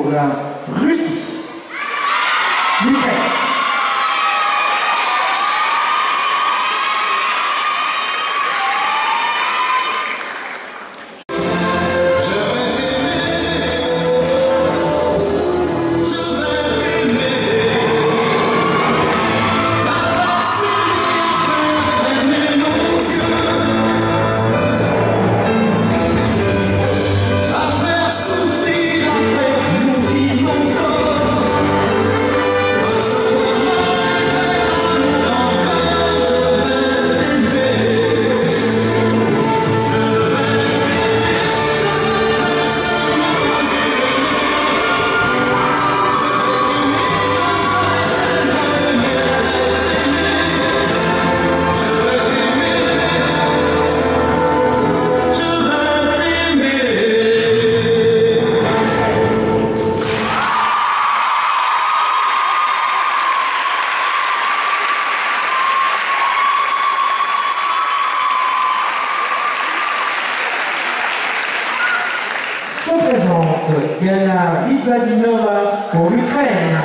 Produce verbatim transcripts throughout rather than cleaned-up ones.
pour la Russie. L'Ukraine. Se présente Yana Vizadinova pour l'Ukraine.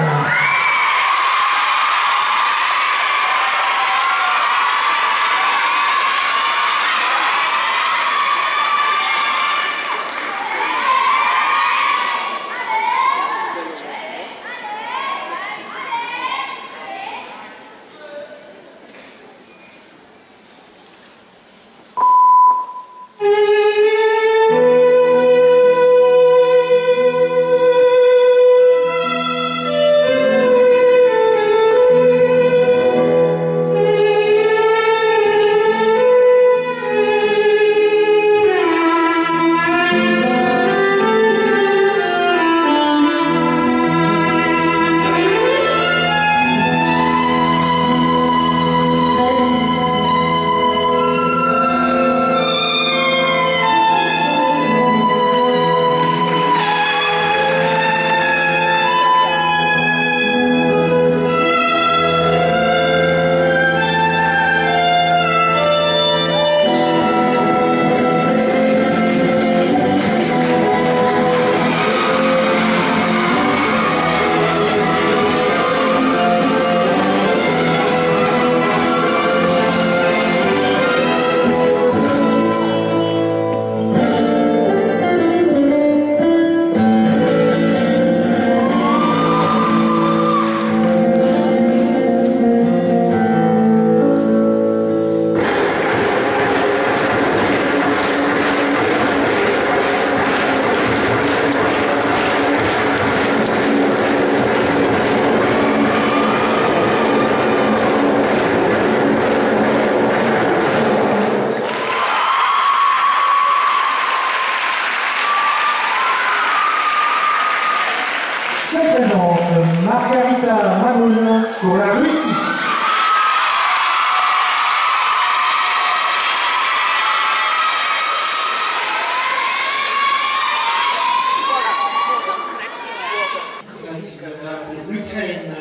Se présente Margarita Mamoun pour la Russie. Zadinova pour l'Ukraine.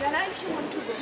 When I actually want to go.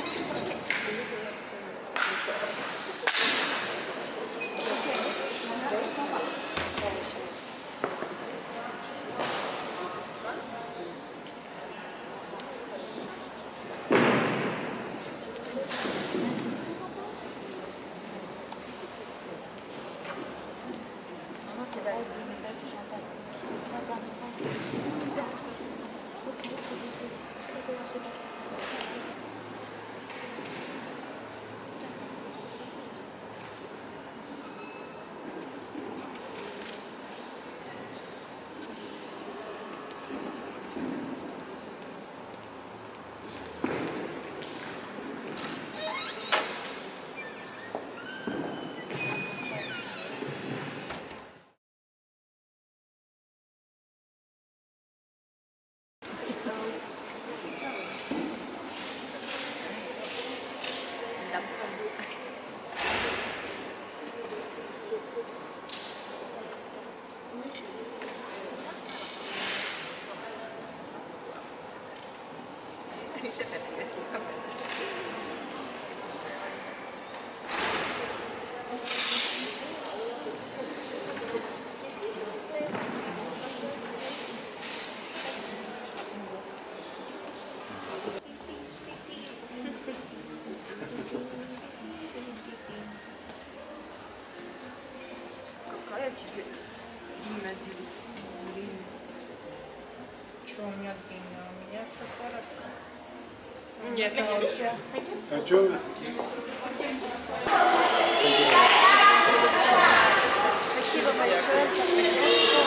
Какая тебе имя Дин? Что у меня длинное? У меня все коротко. Нет, а у тебя? А что? Спасибо большое за поддержку.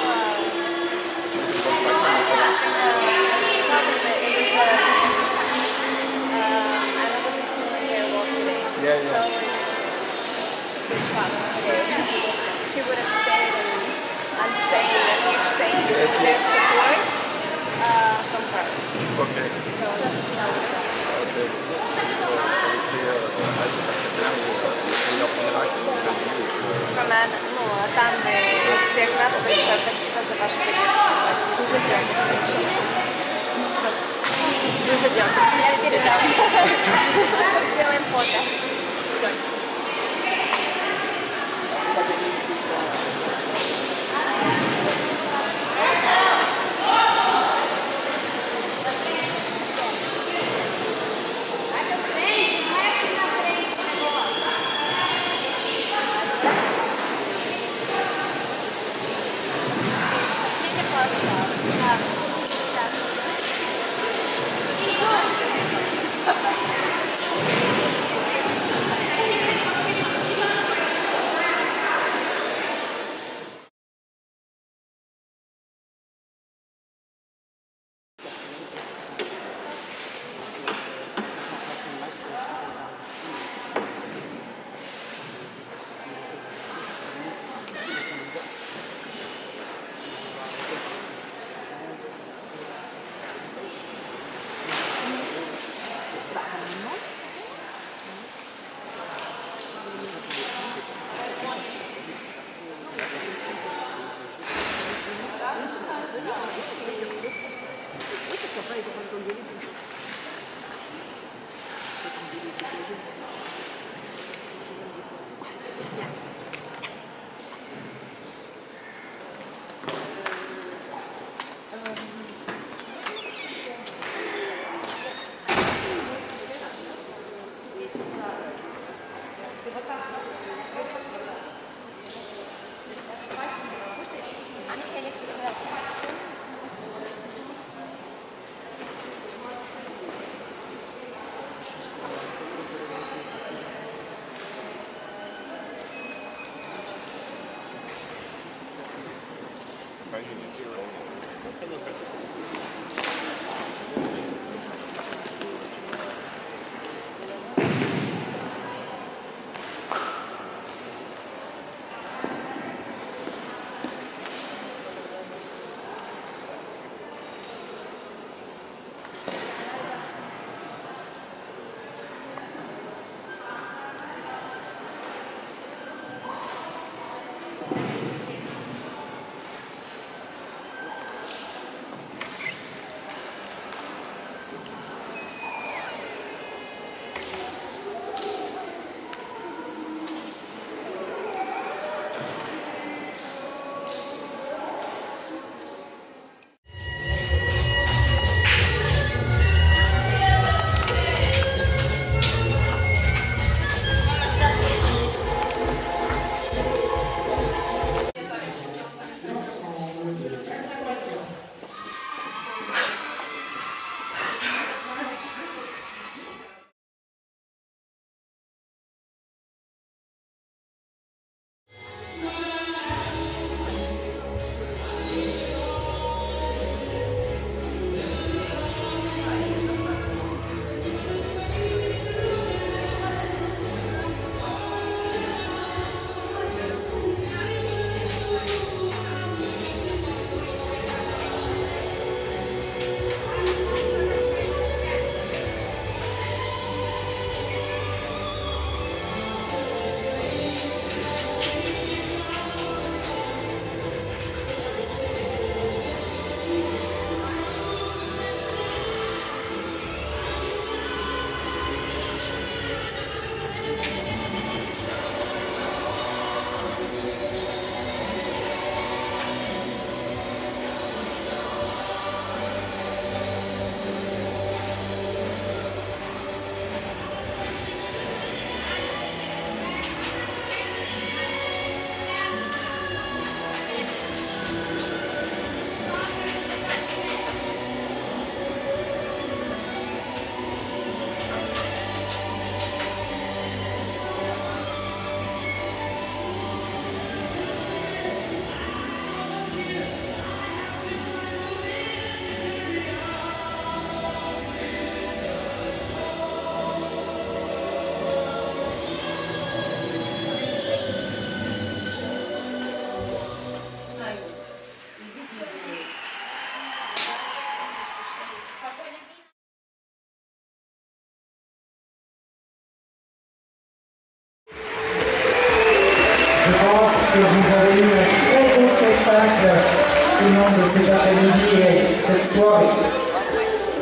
Yeah, yeah. She would have stayed, and I'm saying that you're staying because there's support uh, from her. Okay. So that's how it goes. Про мене, ну, там, де всі якраз пише, спасибо за вашу підтримку. Дуже дякую. Дуже дякую. Я передам. Сделаем фото.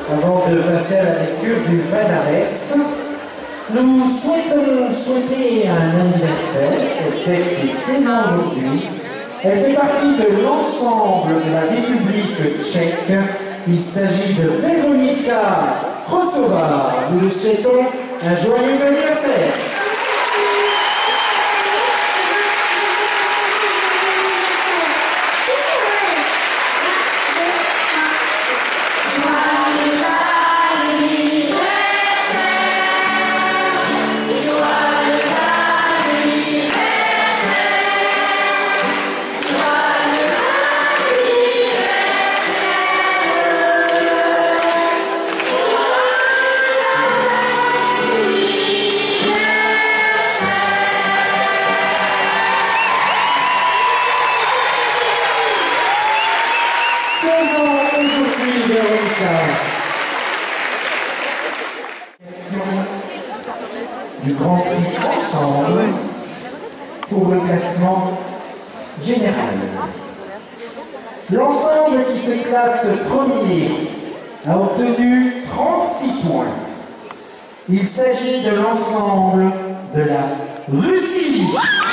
avant de passer à la lecture du palmarès, nous souhaitons souhaiter un anniversaire. Elle fête ses seize ans aujourd'hui. Elle fait partie de l'ensemble de la République tchèque. Il s'agit de Veronika Krosová. Nous lui souhaitons un joyeux anniversaire. Du Grand Prix ensemble pour le classement général. L'ensemble qui se classe premier a obtenu trente-six points. Il s'agit de l'ensemble de la Russie.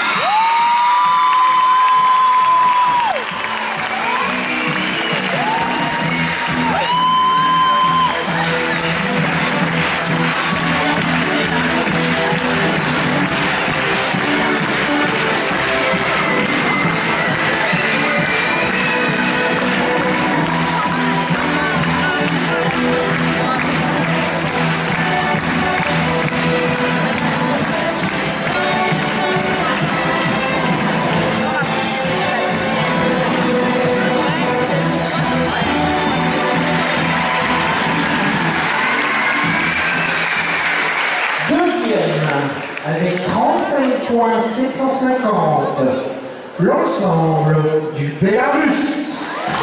Avec trente-cinq points sept cent cinquante, l'ensemble du Bélarus.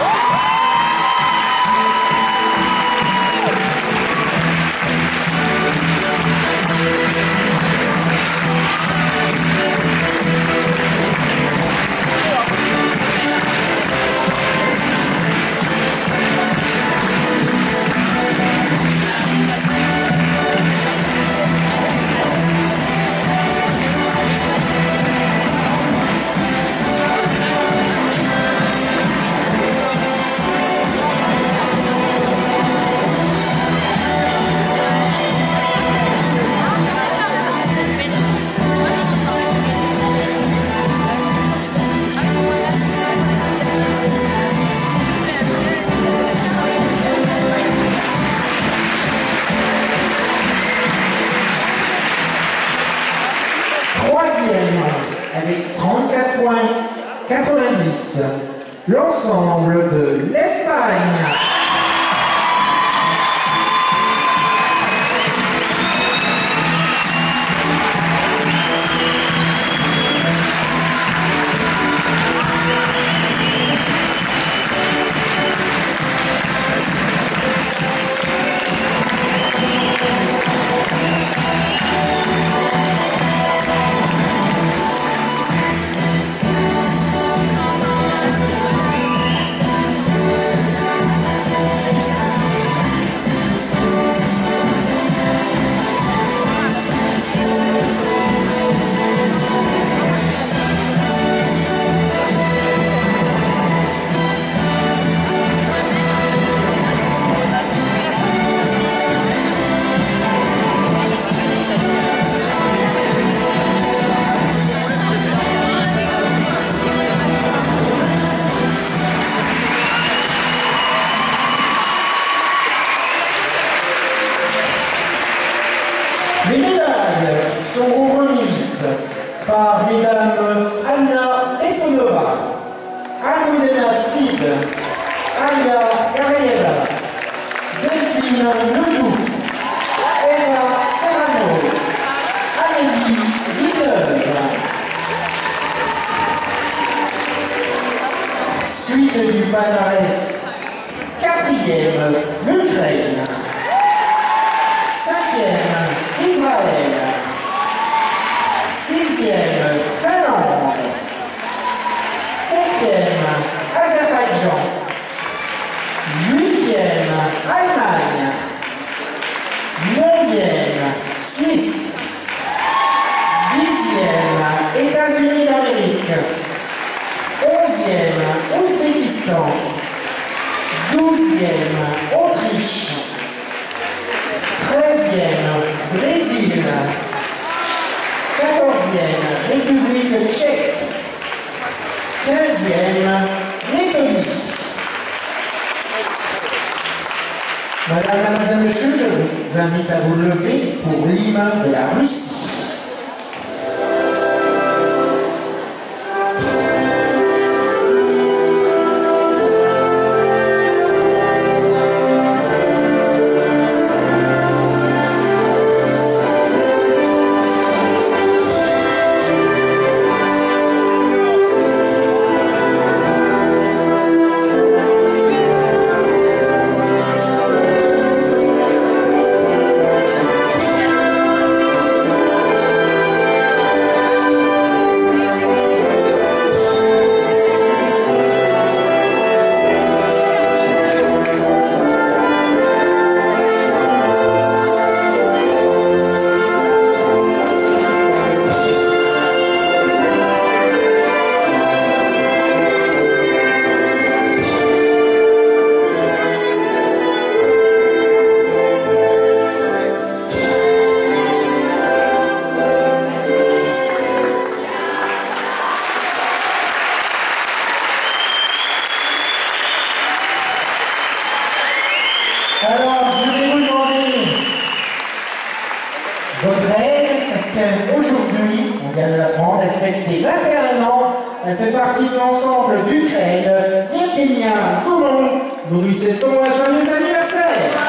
Troisième, avec trente-quatre points quatre-vingt-dix, l'ensemble de l'Espagne. Les médailles seront remises par mesdames Anna Essonova, Anne-Milena Sid, Aya Carriera, Delphine Ledoux, Eva Serrano, Amélie Villeneuve. Suite du palmarès, quatrième, l'Ukraine. Cinquième, Israël. Sixième, Finlande. Septième, Azerbaïdjan. Huitième, Allemagne. Madame, mademoiselle, monsieur, je vous invite à vous lever pour l'hymne de la Russie. Alors, je vais vous demander votre aide, parce qu'aujourd'hui, on vient de l'apprendre, elle fête ses vingt et un ans, elle fait partie de l'ensemble d'Ukraine, Evgenia Goulon. Nous lui souhaitons un joyeux anniversaire.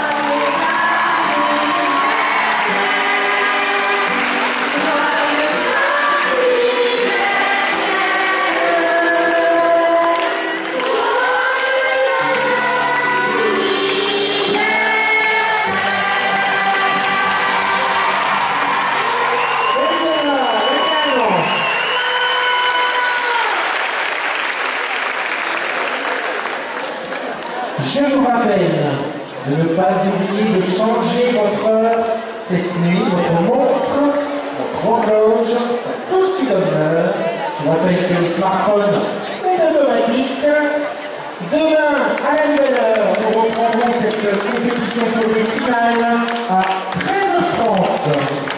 Je vous rappelle de ne pas oublier de changer votre heure cette nuit, votre montre, votre horloge, tout ce qui donne l'heure. Je vous rappelle que les smartphones, c'est automatique. Demain, à la nouvelle heure, nous reprendrons cette compétition pour les finales à treize heures trente.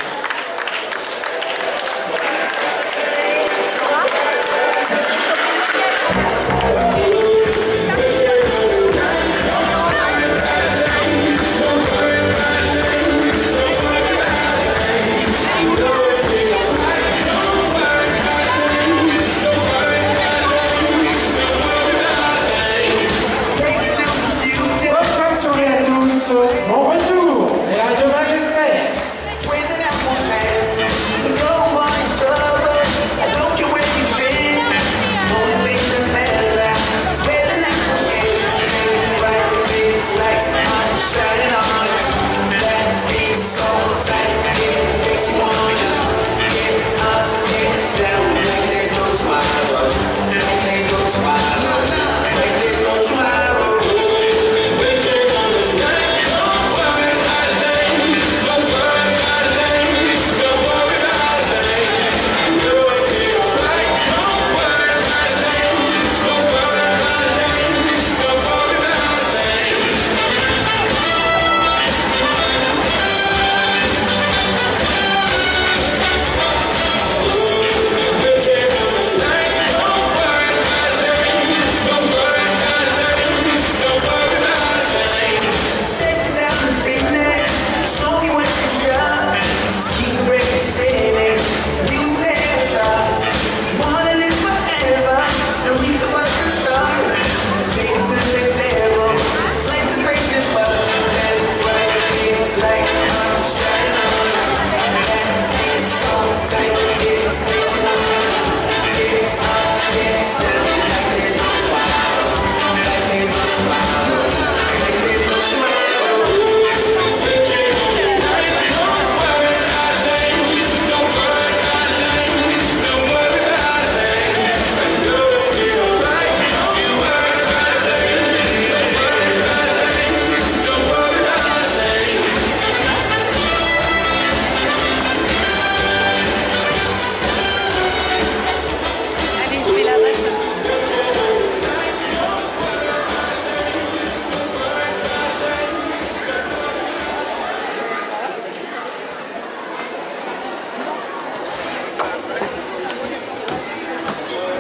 Bon retour et à demain j'espère.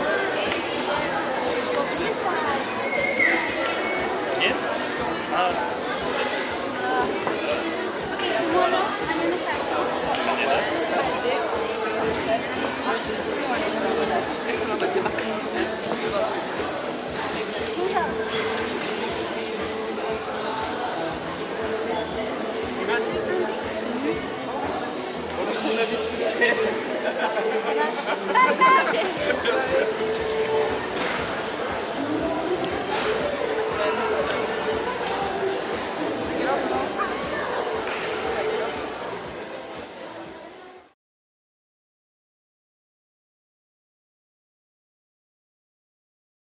Uh,